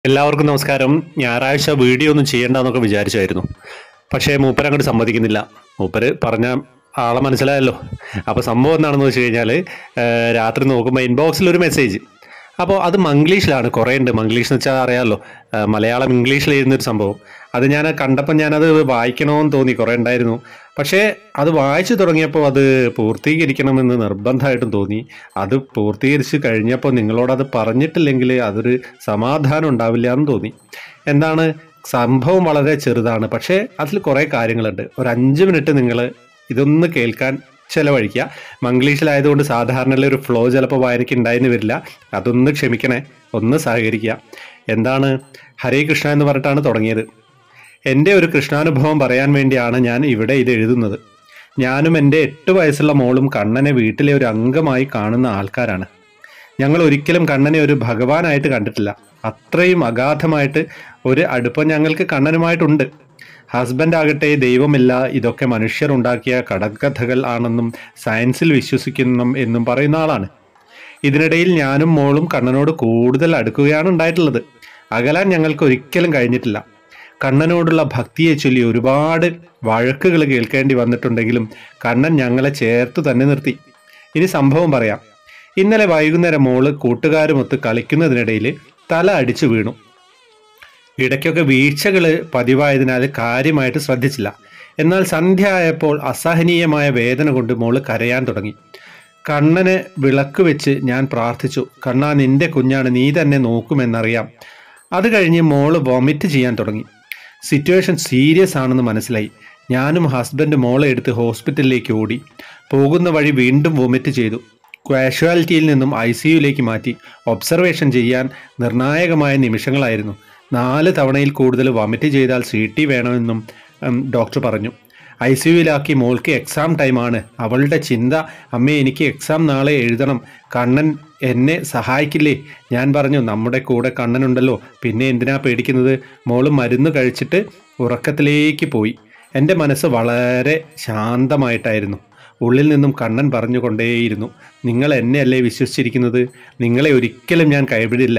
എല്ലാവർക്കും നമസ്കാരം. ഞായറാഴ്ച വീഡിയോ ഒന്നും ചെയ്യേണ്ടെന്നൊക്കെ വിചാരിച്ചായിരുന്നു. പക്ഷേ മൂപ്പര് അങ്ങോട്ട് സമ്മതിക്കുന്നില്ല. മൂപ്പര് പറഞ്ഞ ആളെ മനസ്സിലായല്ലോ. അപ്പോൾ സംഭവം എന്താണെന്ന് വെച്ച് കഴിഞ്ഞാൽ രാത്രി നോക്കുമ്പോൾ ഇൻബോക്സിൽ ഒരു മെസ്സേജ്. അപ്പോൾ അത് മംഗ്ലീഷിലാണ്. കുറേ ഉണ്ട്. മംഗ്ലീഷ് എന്ന് വെച്ചാൽ അറിയാമല്ലോ, മലയാളം ഇംഗ്ലീഷിൽ എഴുതുന്നൊരു സംഭവം. അത് ഞാൻ കണ്ടപ്പോൾ ഞാനത് വായിക്കണമെന്ന് തോന്നി. കുറേ ഉണ്ടായിരുന്നു. പക്ഷേ അത് വായിച്ചു തുടങ്ങിയപ്പോൾ അത് പൂർത്തീകരിക്കണമെന്ന് നിർബന്ധമായിട്ടും തോന്നി. അത് പൂർത്തീകരിച്ച് കഴിഞ്ഞപ്പോൾ നിങ്ങളോടത് പറഞ്ഞിട്ടില്ലെങ്കിൽ അതൊരു സമാധാനം ഉണ്ടാവില്ല എന്ന് തോന്നി. എന്താണ് സംഭവം? വളരെ ചെറുതാണ്, പക്ഷേ അതിൽ കുറേ കാര്യങ്ങളുണ്ട്. ഒരു 5 മിനിറ്റ് നിങ്ങൾ ഇതൊന്ന് കേൾക്കാൻ ചിലവഴിക്കുക. മംഗ്ലീഷിലായതുകൊണ്ട് സാധാരണയുള്ള ഒരു ഫ്ലോ ചിലപ്പോൾ വായനയ്ക്ക് ഉണ്ടായെന്ന് വരില്ല. അതൊന്ന് ക്ഷമിക്കണേ, ഒന്ന് സഹകരിക്കുക. എന്താണ്? ഹരേ കൃഷ്ണ എന്ന് പറഞ്ഞിട്ടാണ് തുടങ്ങിയത്. എൻ്റെ ഒരു കൃഷ്ണാനുഭവം പറയാൻ വേണ്ടിയാണ് ഞാൻ ഇവിടെ ഇത് എഴുതുന്നത്. ഞാനും എൻ്റെ 8 വയസ്സുള്ള മോളും കണ്ണനെ വീട്ടിലെ ഒരു അംഗമായി കാണുന്ന ആൾക്കാരാണ്. ഞങ്ങൾ ഒരിക്കലും കണ്ണനെ ഒരു ഭഗവാനായിട്ട് കണ്ടിട്ടില്ല. അത്രയും അഗാധമായിട്ട് ഒരു അടുപ്പം ഞങ്ങൾക്ക് കണ്ണനുമായിട്ടുണ്ട്. ഹസ്ബൻഡ് ആകട്ടെ ദൈവമില്ല, ഇതൊക്കെ മനുഷ്യർ ഉണ്ടാക്കിയ കടക്കഥകൾ ആണെന്നും സയൻസിൽ വിശ്വസിക്കുന്നു എന്നും പറയുന്ന ആളാണ്. ഇതിനിടയിൽ ഞാനും മോളും കണ്ണനോട് കൂടുതൽ അടുക്കുകയാണ് ഉണ്ടായിട്ടുള്ളത്. അകലാൻ ഞങ്ങൾക്ക് ഒരിക്കലും കഴിഞ്ഞിട്ടില്ല. കണ്ണനോടുള്ള ഭക്തിയെ ചൊല്ലി ഒരുപാട് വഴക്കുകൾ കേൾക്കേണ്ടി വന്നിട്ടുണ്ടെങ്കിലും കണ്ണൻ ഞങ്ങളെ ചേർത്ത് തന്നെ നിർത്തി. ഇനി സംഭവം പറയാം. ഇന്നലെ വൈകുന്നേരം മോള് കൂട്ടുകാരുമൊത്ത് കളിക്കുന്നതിനിടയിൽ തല അടിച്ചു വീണു. ഇടയ്ക്കൊക്കെ വീഴ്ചകൾ പതിവായതിനാൽ കാര്യമായിട്ട് ശ്രദ്ധിച്ചില്ല. എന്നാൽ സന്ധ്യ ആയപ്പോൾ അസഹനീയമായ വേദന കൊണ്ട് മോള് കരയാൻ തുടങ്ങി. കണ്ണന് വിളക്ക് വെച്ച് ഞാൻ പ്രാർത്ഥിച്ചു, കണ്ണാ നിന്റെ കുഞ്ഞാണ്, നീ തന്നെ നോക്കുമെന്നറിയാം. അത് കഴിഞ്ഞ് മോള് വൊമിറ്റ് ചെയ്യാൻ തുടങ്ങി. സിറ്റുവേഷൻ സീരിയസ് ആണെന്ന് മനസ്സിലായി. ഞാനും ഹസ്ബൻഡ് മോളെ എടുത്ത് ഹോസ്പിറ്റലിലേക്ക് ഓടി. പോകുന്ന വഴി വീണ്ടും വൊമിറ്റ് ചെയ്തു. കാഷ്വാലിറ്റിയിൽ നിന്നും ICUയിലേക്ക് മാറ്റി. ഒബ്സർവേഷൻ ചെയ്യാൻ നിർണായകമായ നിമിഷങ്ങളായിരുന്നു. 4 തവണയിൽ കൂടുതൽ വൊമിറ്റ് ചെയ്താൽ CT വേണമെന്നും ഡോക്ടർ പറഞ്ഞു. ICUയിലാക്കി. മോൾക്ക് എക്സാം ടൈമാണ്. അവളുടെ ചിന്ത, അമ്മേ എനിക്ക് എക്സാം നാളെ എഴുതണം, കണ്ണൻ എന്നെ സഹായിക്കില്ലേ? ഞാൻ പറഞ്ഞു, നമ്മുടെ കൂടെ കണ്ണനുണ്ടല്ലോ, പിന്നെ എന്തിനാ പേടിക്കുന്നത്? മോള് മരുന്ന് കഴിച്ചിട്ട് ഉറക്കത്തിലേക്ക് പോയി. എൻ്റെ മനസ്സ് വളരെ ശാന്തമായിട്ടായിരുന്നു. ഉള്ളിൽ നിന്നും കണ്ണൻ പറഞ്ഞുകൊണ്ടേയിരുന്നു, നിങ്ങൾ എന്നെയല്ലേ വിശ്വസിച്ചിരിക്കുന്നത്? നിങ്ങളെ ഒരിക്കലും ഞാൻ കൈവിടില്ല.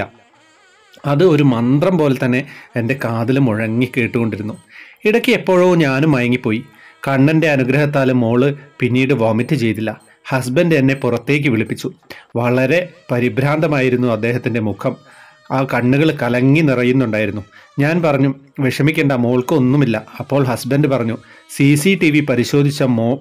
അത് ഒരു മന്ത്രം പോലെ തന്നെ എൻ്റെ കാതിൽ മുഴങ്ങി കേട്ടുകൊണ്ടിരുന്നു. ഇടയ്ക്ക് എപ്പോഴോ ഞാനും മയങ്ങിപ്പോയി. കണ്ണൻ്റെ അനുഗ്രഹത്താൽ മോള് പിന്നീട് വോമിറ്റ് ചെയ്തില്ല. ഹസ്ബൻഡ് എന്നെ പുറത്തേക്ക് വിളിപ്പിച്ചു. വളരെ പരിഭ്രാന്തമായിരുന്നു അദ്ദേഹത്തിൻ്റെ മുഖം. ആ കണ്ണുകൾ കലങ്ങി നിറയുന്നുണ്ടായിരുന്നു. ഞാൻ പറഞ്ഞു, വിഷമിക്കേണ്ട, മോൾക്ക് ഒന്നുമില്ല. അപ്പോൾ ഹസ്ബൻഡ് പറഞ്ഞു, CCTV പരിശോധിച്ച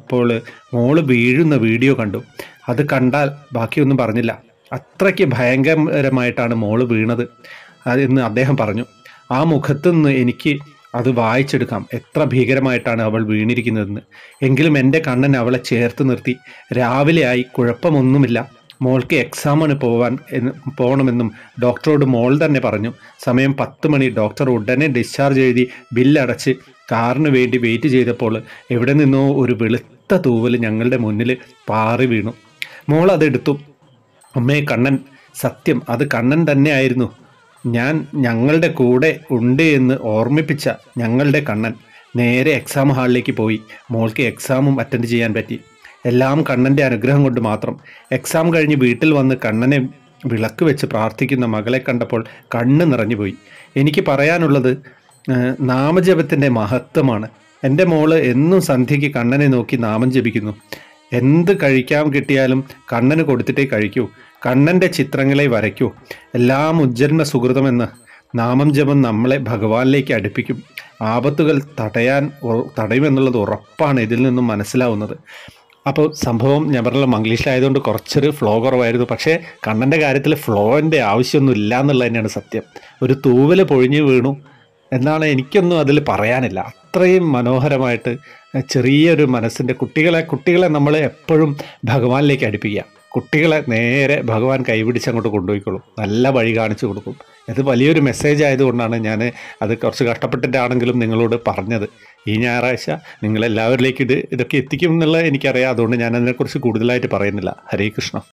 മോള് വീഴുന്ന വീഡിയോ കണ്ടു. അത് കണ്ടാൽ ബാക്കിയൊന്നും പറഞ്ഞില്ല. അത്രയ്ക്ക് ഭയങ്കരമായിട്ടാണ് മോള് വീണത് എന്ന് അദ്ദേഹം പറഞ്ഞു. ആ മുഖത്തു നിന്ന് എനിക്ക് അത് വായിച്ചെടുക്കാം, എത്ര ഭീകരമായിട്ടാണ് അവൾ വീണിരിക്കുന്നതെന്ന്. എങ്കിലും എൻ്റെ കണ്ണൻ അവളെ ചേർത്ത് നിർത്തി. രാവിലെ ആയി, കുഴപ്പമൊന്നുമില്ല, മോൾക്ക് എക്സാമിന് പോകണമെന്നും ഡോക്ടറോട് മോൾ തന്നെ പറഞ്ഞു. സമയം 10 മണി. ഡോക്ടർ ഉടനെ ഡിസ്ചാർജ് എഴുതി ബില്ലടച്ച് കാറിന് വേണ്ടി വെയിറ്റ് ചെയ്തപ്പോൾ എവിടെ നിന്നോ ഒരു വെളുത്ത തൂവൽ ഞങ്ങളുടെ മുന്നിൽ പാറി വീണു. മോൾ അതെടുത്തു. അമ്മേ, കണ്ണൻ! സത്യം, അത് കണ്ണൻ തന്നെ ആയിരുന്നു. ഞങ്ങളുടെ കൂടെ ഉണ്ട് എന്ന് ഓർമ്മിപ്പിച്ച ഞങ്ങളുടെ കണ്ണൻ. നേരെ എക്സാം ഹാളിലേക്ക് പോയി. മോൾക്ക് എക്സാമും അറ്റൻഡ് ചെയ്യാൻ പറ്റി. എല്ലാം കണ്ണൻ്റെ അനുഗ്രഹം കൊണ്ട് മാത്രം. എക്സാം കഴിഞ്ഞ് വീട്ടിൽ വന്ന് കണ്ണനെ വിളക്ക് വെച്ച് പ്രാർത്ഥിക്കുന്ന മകളെ കണ്ടപ്പോൾ കണ്ണ് നിറഞ്ഞുപോയി. എനിക്ക് പറയാനുള്ളത് നാമജപത്തിൻ്റെ മഹത്വമാണ്. എൻ്റെ മോള് എന്നും സന്ധ്യയ്ക്ക് കണ്ണനെ നോക്കി നാമം ജപിക്കുന്നു. എന്ത് കഴിക്കാൻ കിട്ടിയാലും കണ്ണന് കൊടുത്തിട്ടേ കഴിക്കൂ. കണ്ണൻ്റെ ചിത്രങ്ങളെ വരയ്ക്കൂ. എല്ലാം ഉജ്ജന്മ സുഹൃതമെന്ന്. നാമം ജപം നമ്മളെ ഭഗവാനിലേക്ക് അടുപ്പിക്കും. ആപത്തുകൾ തടയുമെന്നുള്ളത് ഉറപ്പാണ് ഇതിൽ നിന്നും മനസ്സിലാവുന്നത്. അപ്പോൾ സംഭവം ഞാൻ പറഞ്ഞ മംഗ്ലീഷിലായതുകൊണ്ട് കുറച്ചൊരു ഫ്ലോ കുറവായിരുന്നു. പക്ഷേ കണ്ണൻ്റെ കാര്യത്തിൽ ഫ്ലോൻ്റെ ആവശ്യമൊന്നും ഇല്ല എന്നുള്ളത് തന്നെയാണ് സത്യം. ഒരു തൂവൽ പൊഴിഞ്ഞ് വീണു എന്നാണ്, എനിക്കൊന്നും അതിൽ പറയാനില്ല. അത്രയും മനോഹരമായിട്ട് ചെറിയൊരു മനസ്സിൻ്റെ കുട്ടികളെ നമ്മൾ എപ്പോഴും ഭഗവാനിലേക്ക് അടുപ്പിക്കുക. കുട്ടികളെ നേരെ ഭഗവാൻ കൈപിടിച്ച് അങ്ങോട്ട് കൊണ്ടുപോയിക്കോളും, നല്ല വഴി കാണിച്ചു കൊടുക്കും. ഇത് വലിയൊരു മെസ്സേജ് ആയതുകൊണ്ടാണ് ഞാൻ അത് കുറച്ച് കഷ്ടപ്പെട്ടിട്ടാണെങ്കിലും നിങ്ങളോട് പറഞ്ഞത്. ഈ ഞായറാഴ്ച നിങ്ങളെല്ലാവരിലേക്ക് ഇതൊക്കെ എത്തിക്കും എന്നുള്ളത് എനിക്കറിയാം. അതുകൊണ്ട് ഞാൻ അതിനെക്കുറിച്ച് കൂടുതലായിട്ട് പറയുന്നില്ല. ഹരേ കൃഷ്ണ.